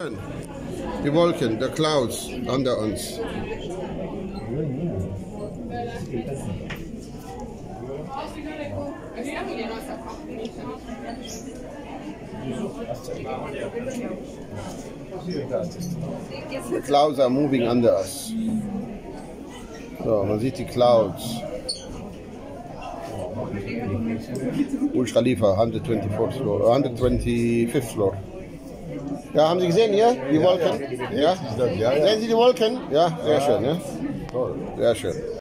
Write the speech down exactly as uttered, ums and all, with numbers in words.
Die Wolken, the clouds under uns. The clouds are moving under us. So, man sieht die Clouds. Burj Khalifa, hundertfünfundzwanzigsten floor, hundertfünfundfünften floor. Ja, haben Sie gesehen hier, die Wolken? Ja? Sehen Sie die Wolken? Ja, sehr schön. Ja? Sehr schön.